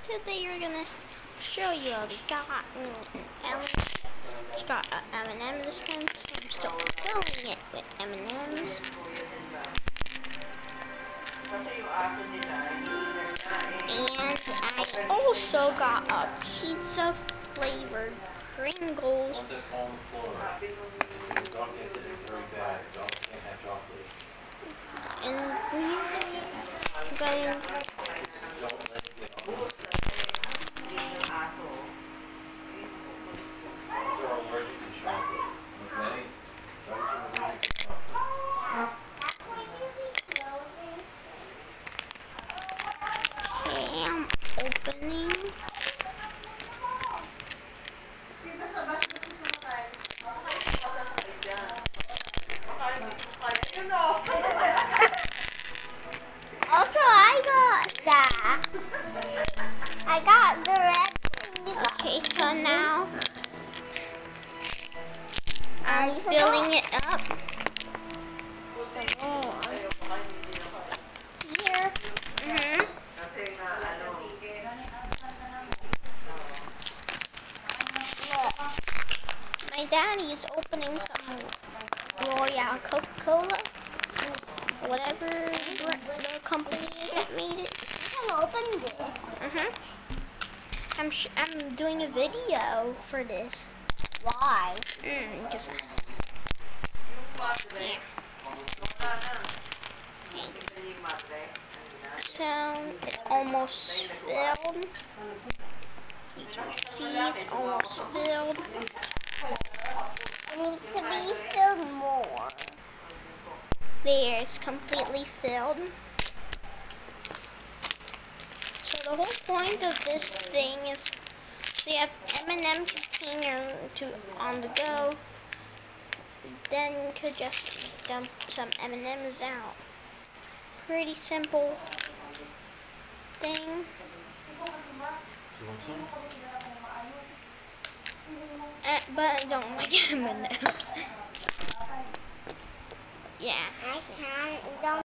today we're gonna show you how we got an M&M dispenser. I'm still filling it with M&Ms. And I also got a pizza flavored Pringles. And I'm going I'm opening. Also, I got that. I got the red. Okay, so now I'm filling it up. Here. Look, my daddy is opening some Royale Coca-Cola, whatever the company is that made it. I open this. I'm doing a video for this. Why? Because so it's almost filled. You can see it's almost filled. It needs to be filled more. There, it's completely filled. So the whole point of this thing is so you have M&M container on the go. Then you could just dump some M&Ms out. Pretty simple thing. You want some? But I don't like M&Ms. Yeah. I don't